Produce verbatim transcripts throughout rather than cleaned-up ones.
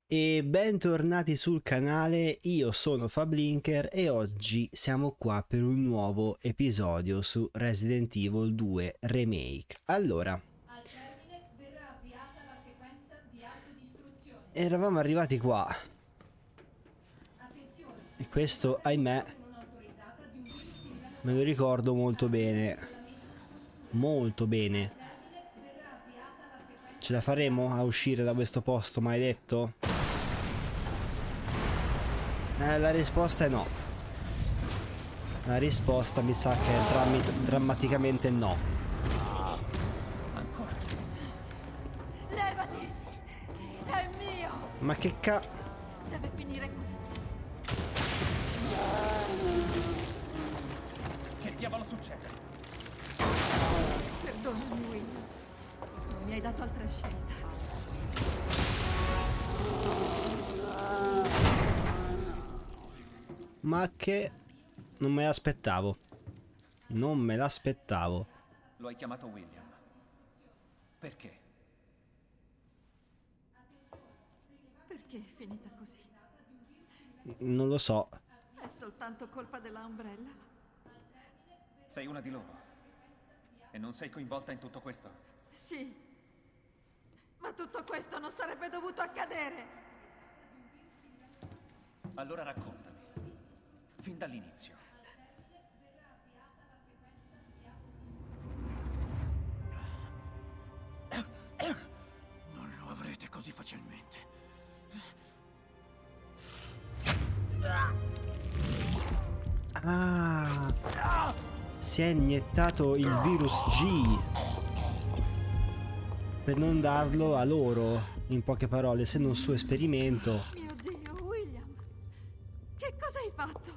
E bentornati sul canale, io sono Fablinker e oggi siamo qua per un nuovo episodio su Resident Evil due Remake. Allora, al termine verrà avviata la sequenza di autodistruzione. eravamo arrivati qua Attenzione, e questo, ahimè, non autorizzata di un virus di livello me lo ricordo molto bene, isolamento strutture. molto bene. Termine verrà avviata la sequenza. Ce la faremo a uscire da questo posto maledetto? Eh, la risposta è no. La risposta mi sa che è drammi- drammaticamente no. Ancora. Levati! È mio! Ma che ca... Deve finire qui. Che diavolo succede? Perdonami, William. Non mi hai dato altra scelta. Ma che... non me l'aspettavo. Non me l'aspettavo. Lo hai chiamato William. Perché? Perché è finita così? Non lo so. È soltanto colpa della Umbrella? Sei una di loro. E non sei coinvolta in tutto questo? Sì. Ma tutto questo non sarebbe dovuto accadere. Allora raccontami. Fin dall'inizio. Non lo avrete così facilmente. Ah, si è iniettato il virus G per non darlo a loro. In poche parole, essendo un suo esperimento. Mio Dio, William. Che cosa hai fatto?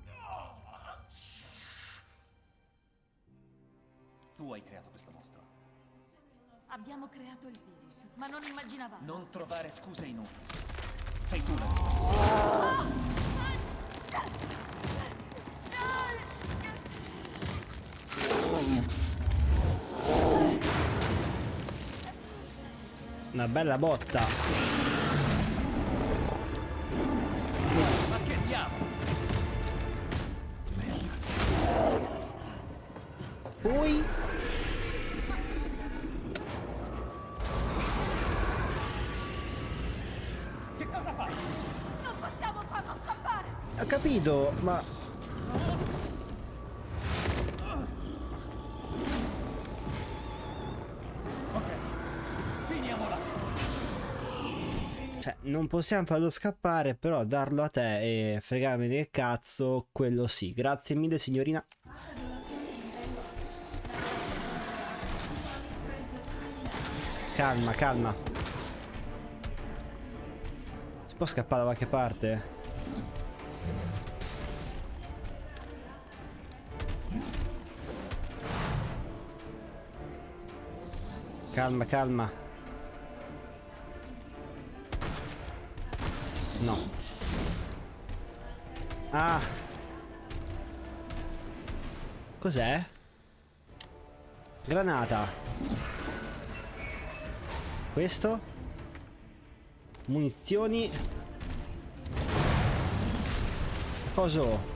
Tu hai creato questo mostro. Abbiamo creato il virus, ma non immaginavamo. Non trovare scuse inutili. Sei tu la... Una bella botta. Ma che diavolo? Poi... Che cosa fai? Non possiamo farlo scappare! ho capito, ma... Ok. Finiamola. Cioè, non possiamo farlo scappare, però darlo a te e fregarmi del cazzo, quello sì. Grazie mille, signorina. Calma, calma. Si può scappare da qualche parte? Calma, calma. No. Ah. Cos'è? Granata. Questo? Munizioni. Coso?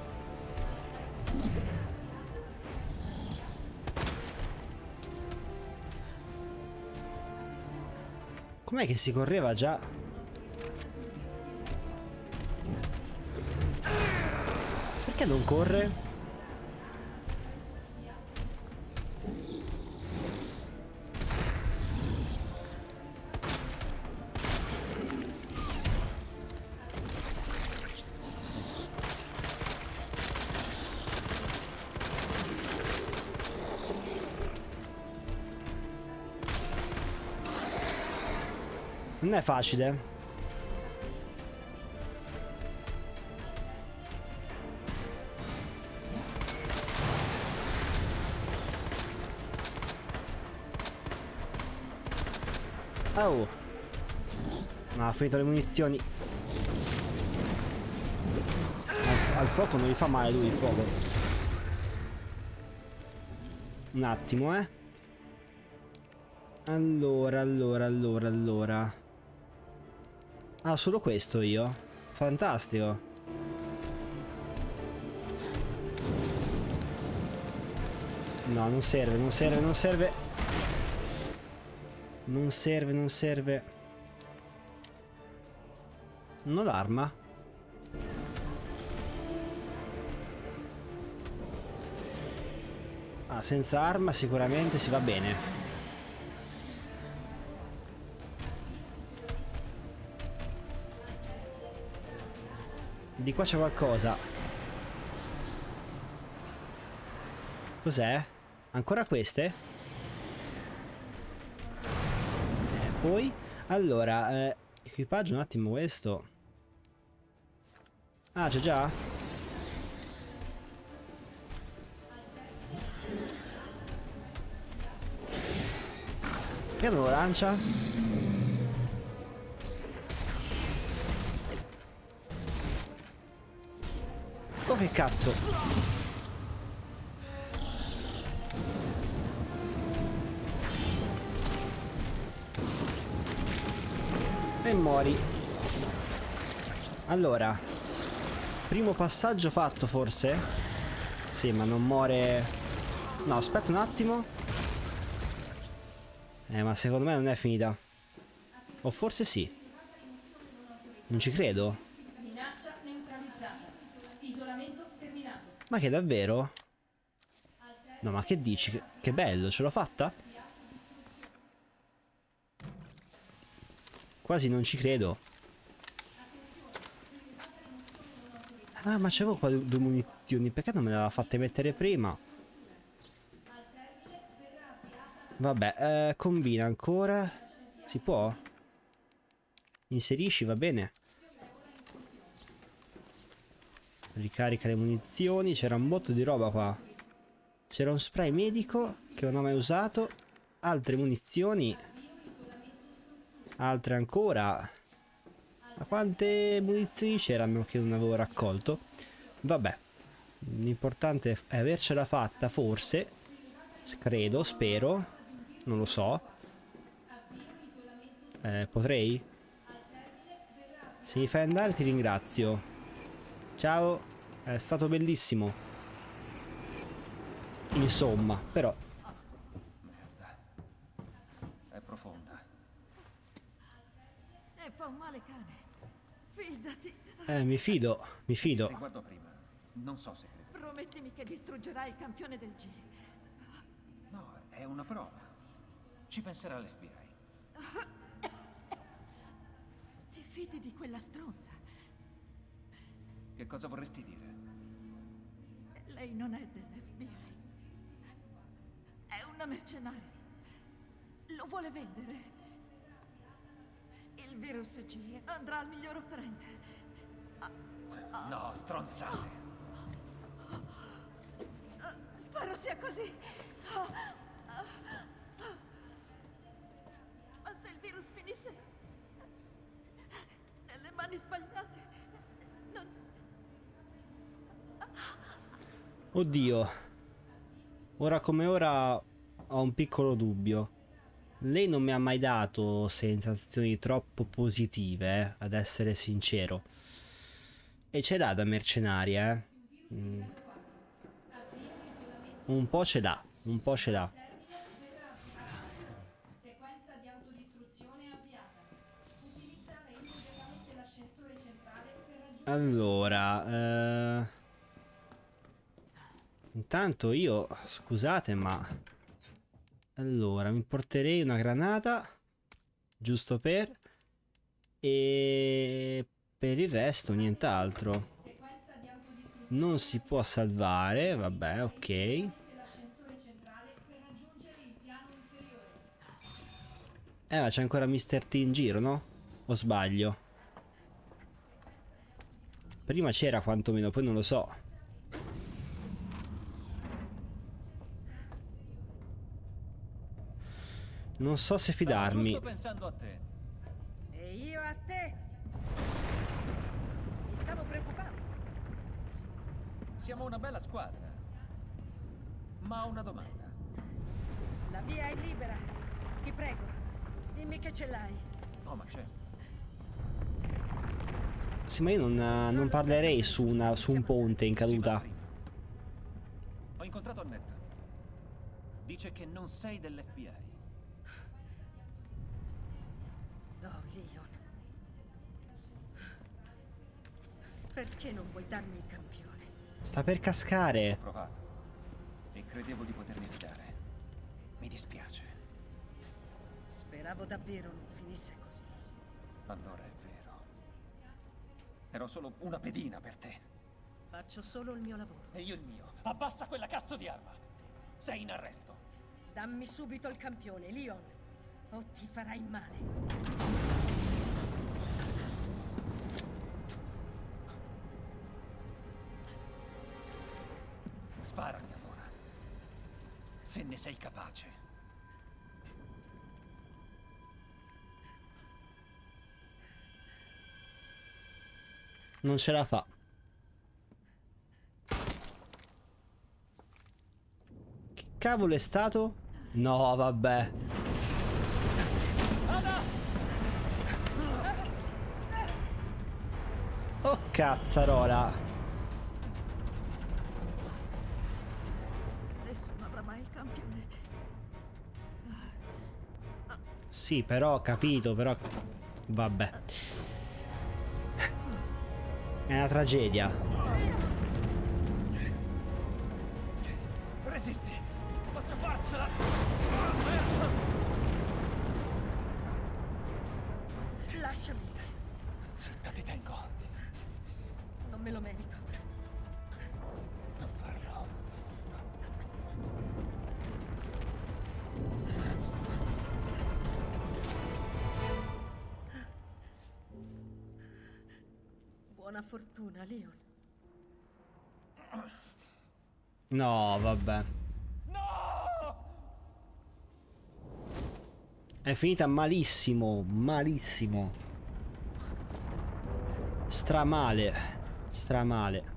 Com'è che si correva già? Perché non corre? Non è facile. Oh. No, ha finito le munizioni. Al, al fuoco non gli fa male lui il fuoco. Un attimo, eh. Allora, allora, allora, allora. Ah, solo questo io? Fantastico. No, non serve, non serve, non serve. Non serve, non serve. Non ho l'arma. Ah, senza arma sicuramente si va bene. Di qua c'è qualcosa. Cos'è? Ancora queste? Eh, poi? Allora, eh, equipaggio un attimo questo. Ah, c'è già? Perché non lo lancia? Oh, che cazzo! E muori. Allora, primo passaggio fatto forse? Sì, ma non muore. No, aspetta un attimo. Eh, ma secondo me non è finita. O forse sì. Non ci credo. Minaccia neutralizzata. Isolamento terminato. Ma che davvero? No, ma che dici? Che, che bello, ce l'ho fatta? Quasi non ci credo. Ah, ma c'avevo qua due munizioni. Perché non me le aveva fatte mettere prima? Vabbè, eh, combina ancora. Si può? Inserisci, va bene. Ricarica le munizioni. C'era un botto di roba qua. C'era un spray medico che non ho mai usato. Altre munizioni. Altre ancora. Ma quante munizioni c'erano che non avevo raccolto? Vabbè. L'importante è avercela fatta, forse. Credo, spero. Non lo so. Eh, potrei? Se mi fai andare ti ringrazio. Ciao. È stato bellissimo. Insomma, però. Merda. È profonda. E fa un male cane. Fidati. Eh, mi fido, mi fido. Riguardo prima. Non so se credo. Promettimi che distruggerai il campione del G. No, è una prova. Ci penserà l'F B I. Ti fidi di quella stronza? Che cosa vorresti dire? Lei non è dell'F B I. È una mercenaria. Lo vuole vendere. Il virus G andrà al miglior offerente. No, stronzate. Spero sia così. Ma se il virus finisse nelle mani sbagliate, non... Oddio. Ora come ora ho un piccolo dubbio. Lei non mi ha mai dato sensazioni troppo positive, eh, ad essere sincero. E ce l'ha da mercenaria, eh. Mm. Un po' ce l'ha, un po' ce l'ha. Sequenza di autodistruzione avviata. Utilizzare immediatamente l'ascensore centrale per raggiungere... Allora, eh... intanto io, scusate, ma... Allora, mi porterei una granata, giusto per... E... per il resto nient'altro. Non si può salvare, vabbè, ok. Eh, ma c'è ancora mister T in giro, no? O sbaglio? Prima c'era quantomeno, poi non lo so. Non so se fidarmi. Sto pensando a te. E io a te. Mi stavo preoccupando. Siamo una bella squadra. Ma ho una domanda. La via è libera. Ti prego, dimmi che ce l'hai. Oh, ma certo. Sì, ma io non, non parlerei su, una, su un ponte in caduta. Ho incontrato Annette. Dice che non sei dell'F B I. Oh, Leon. Perché non vuoi darmi il campione? Sta per cascare. Ho provato e credevo di potermi fidare. Mi dispiace. Speravo davvero non finisse così. Allora è vero. Ero solo una pedina per te. Faccio solo il mio lavoro. E io il mio. Abbassa quella cazzo di arma. Sei in arresto. Dammi subito il campione, Leon, o ti farai male. Sparami allora. Se ne sei capace. Non ce la fa. Che cavolo è stato? No, vabbè. Oh cazzarola. Nessuno avrà mai il campione. Sì, però ho capito, però... Vabbè. È una tragedia. Resisti. Posso farcela. Lasciami, Zitta, ti tengo. non me lo merito. Non farlo. Buona fortuna, Leon. No, vabbè. È finita malissimo, malissimo. Stramale, stramale.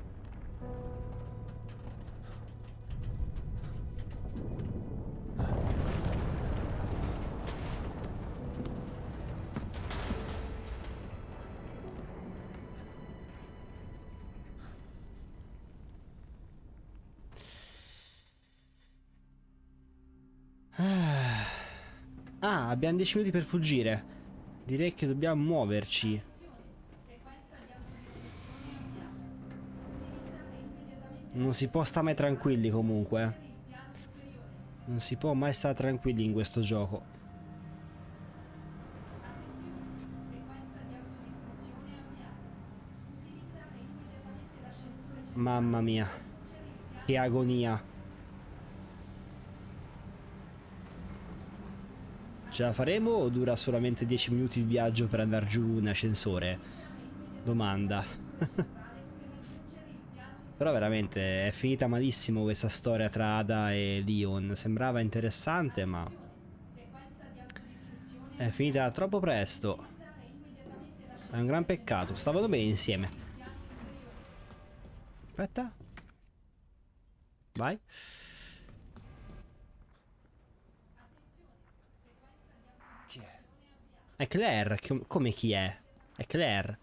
Ah, abbiamo dieci minuti per fuggire. Direi che dobbiamo muoverci. Non si può stare mai tranquilli comunque. Non si può mai stare tranquilli in questo gioco. Mamma mia. Che agonia. Ce la faremo o dura solamente dieci minuti di viaggio per andare giù in ascensore? Domanda. Però veramente è finita malissimo questa storia tra Ada e Leon. Sembrava interessante, ma è finita troppo presto. È un gran peccato. Stavano bene insieme. Aspetta. Vai. Chi è? È Claire. Come chi è? È Claire.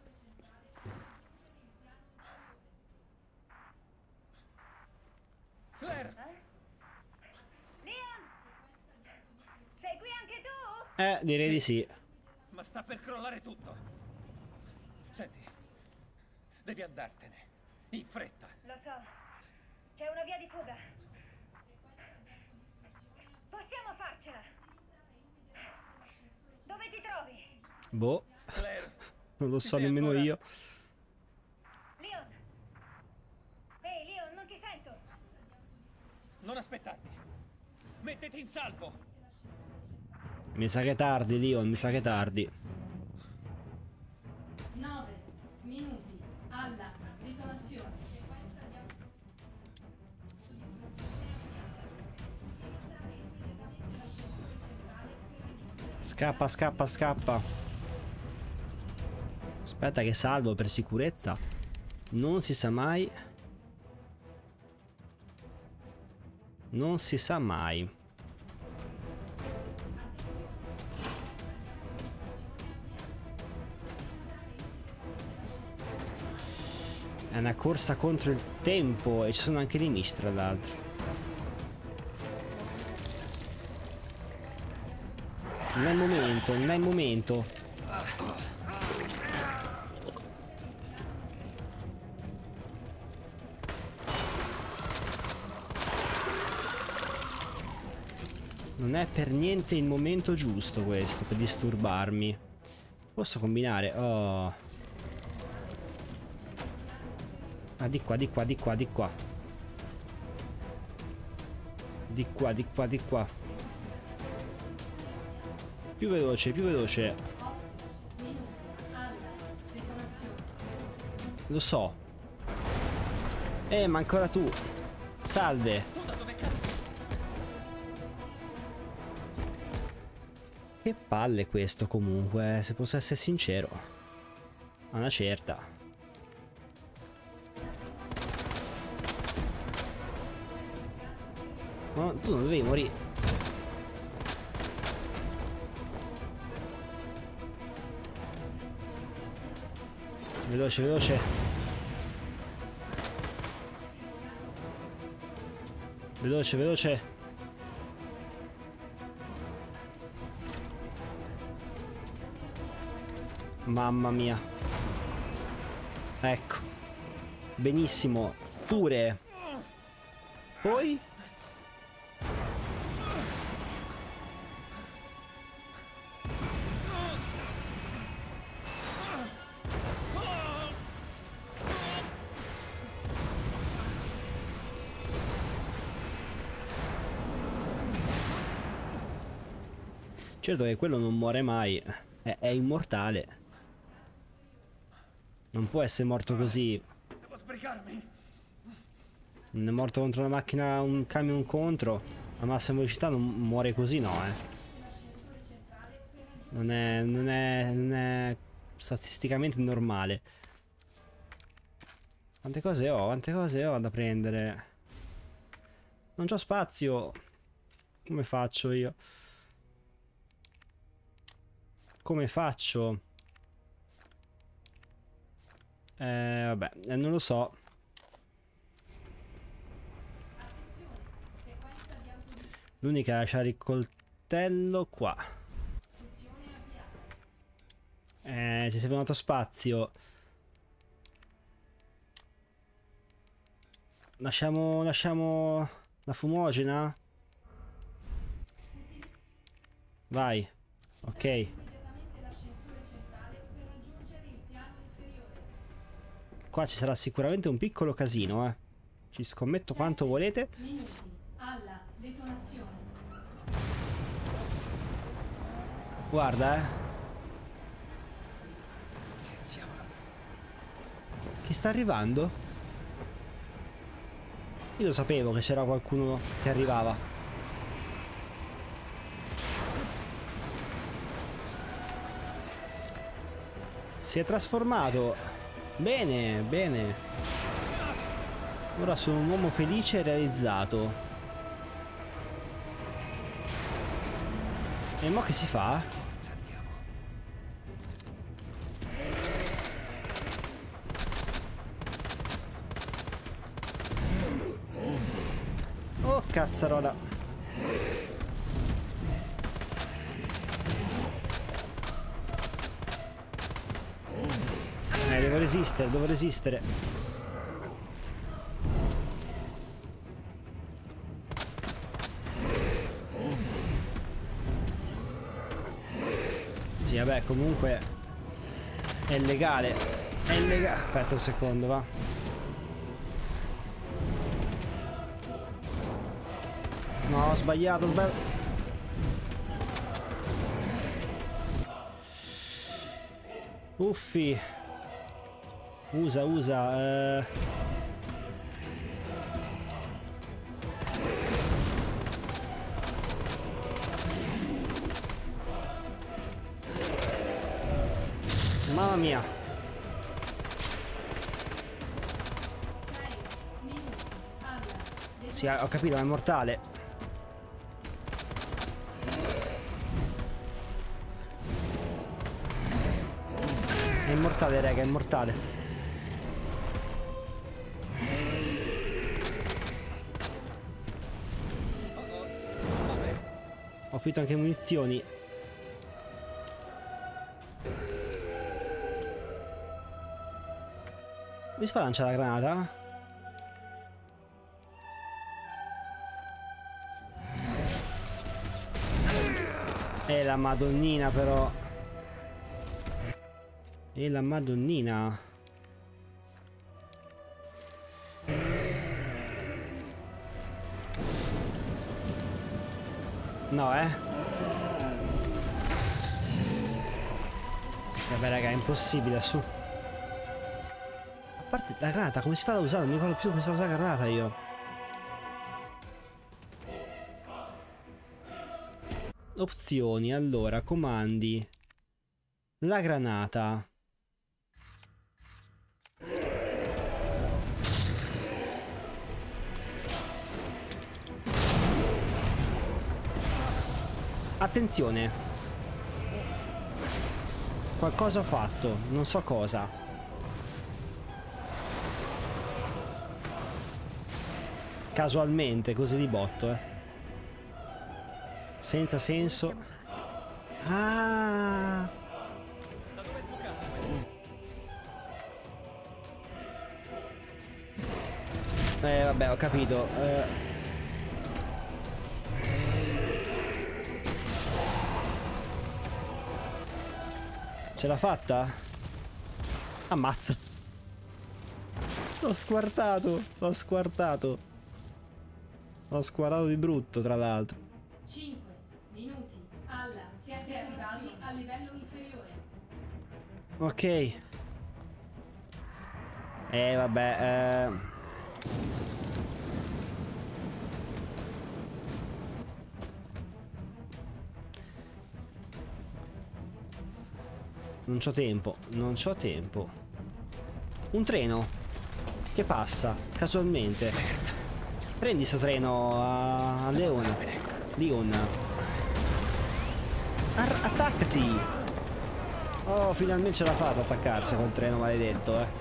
Claire! Leon! Sei qui anche tu? Eh, direi di sì. Ma sta per crollare tutto. Senti, devi andartene. In fretta. Lo so. C'è una via di fuga. Possiamo farcela. Dove ti trovi? Boh. Claire! Non lo Ci so sei nemmeno ancora? io. Leon! Ehi, Leon, non ti sento. Non aspettarmi. Mettiti in salvo. Mi sa che è tardi, Leon. Mi sa che è tardi. nove minuti alla detonazione. Sequenza di auto. Utilizzare immediatamente l'ascensore centrale per raggiungere. Scappa, scappa, scappa. Aspetta che salvo per sicurezza. Non si sa mai. Non si sa mai. È una corsa contro il tempo e ci sono anche dei nemici tra l'altro. Non è il momento, non è il momento. Non è per niente il momento giusto questo per disturbarmi. Posso combinare? Oh. Ah, di qua, di qua, di qua, di qua. Di qua, di qua, di qua. Più veloce, più veloce. Lo so. Eh, ma ancora tu. Salve. Che palle questo comunque, se posso essere sincero. A una certa. No, tu non dovevi morire. Veloce, veloce. Veloce, veloce. Mamma mia. Ecco. Benissimo. Pure. Poi? Certo che quello non muore mai. È, è immortale. Non può essere morto così. Devo sbrigarmi. Non è morto contro una macchina, un camion contro. A massima velocità non muore così, no, eh. Non è, non è, non è statisticamente normale. Quante cose ho, quante cose ho da prendere. Non c'ho spazio. Come faccio io? Come faccio? Eh, vabbè, eh, non lo so. L'unica è lasciare il coltello qua. Eh, ci serve un altro spazio. Lasciamo, lasciamo la fumogena? Vai. Ok. Qua ci sarà sicuramente un piccolo casino, eh. Ci scommetto quanto volete. Minuti alla detonazione. Guarda, eh. Chi sta arrivando? Io lo sapevo che c'era qualcuno che arrivava. Si è trasformato. Bene, bene. Ora sono un uomo felice e realizzato. E mo che si fa? Oh cazzarola. Eh, devo resistere, devo resistere. Sì, vabbè, comunque è legale. È illegale. Aspetta un secondo, va. No, ho sbagliato, ho sbagliato. Uffi. Usa, usa. Eh. Mamma mia. Sì, ho capito, è mortale. È immortale, raga, è immortale. finito anche munizioni. Come si fa a lanciare la granata? E la madonnina però. E la madonnina. No, eh. Vabbè raga, è impossibile, su. A parte la granata, come si fa ad usare? Non mi ricordo più come si fa a usare la granata io. Opzioni, allora, comandi. La granata. Attenzione. Qualcosa ho fatto, non so cosa. Casualmente, così di botto, eh. Senza senso. Ah! Eh vabbè, ho capito. Eh. Ce l'ha fatta? Ammazza. L'ho squartato. L'ho squartato. L'ho squartato di brutto, tra l'altro. cinque minuti. Alla, siete arrivati al livello inferiore. Ok. Eh vabbè, eh... Non c'ho tempo, non c'ho tempo. Un treno che passa casualmente. Prendi sto treno a, a Leon. Leon. Ar attaccati. Oh, finalmente ce l'ha fatta attaccarsi col treno maledetto, eh.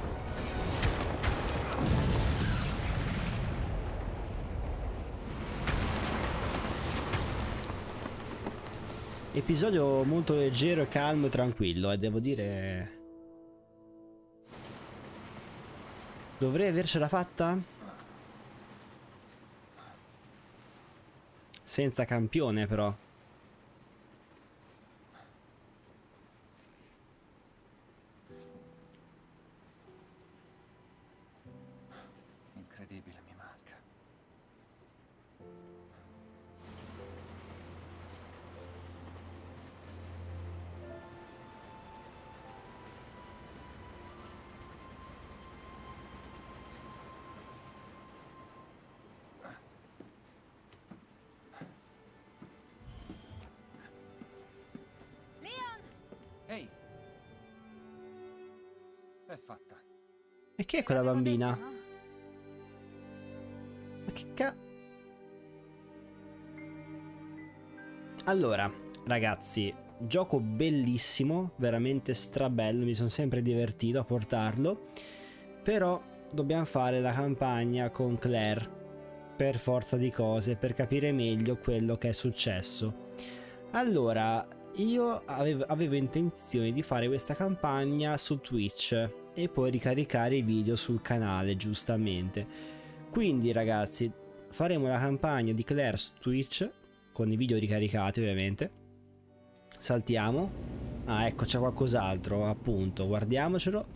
Episodio molto leggero e calmo e tranquillo, e devo dire... Dovrei avercela fatta? Senza campione però. Incredibile, mi manca. Ehi! È fatta. E chi è quella bambina? Ma che ca... Allora, ragazzi, gioco bellissimo, veramente strabello, mi sono sempre divertito a portarlo, però dobbiamo fare la campagna con Claire, per forza di cose, per capire meglio quello che è successo. Allora, io avevo, avevo intenzione di fare questa campagna su Twitch e poi ricaricare i video sul canale, giustamente. Quindi ragazzi, faremo la campagna di Claire su Twitch con i video ricaricati, ovviamente. Saltiamo. Ah, ecco, c'è qualcos'altro, appunto, guardiamocelo.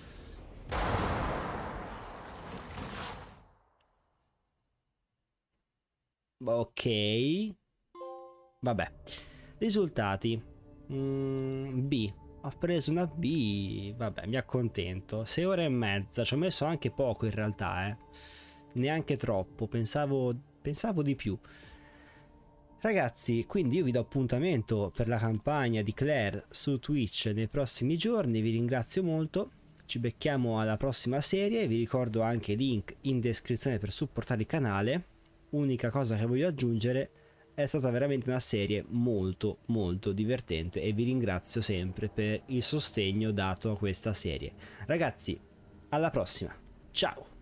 Ok. Vabbè. Risultati. Mm, B. Ho preso una B. Vabbè, mi accontento. sei ore e mezza. Ci ho messo anche poco in realtà, eh. Neanche troppo. Pensavo, pensavo di più. Ragazzi, quindi io vi do appuntamento per la campagna di Claire su Twitch nei prossimi giorni. Vi ringrazio molto. Ci becchiamo alla prossima serie. Vi ricordo anche il link in descrizione per supportare il canale. Unica cosa che voglio aggiungere: è stata veramente una serie molto molto divertente e vi ringrazio sempre per il sostegno dato a questa serie. Ragazzi, alla prossima, ciao!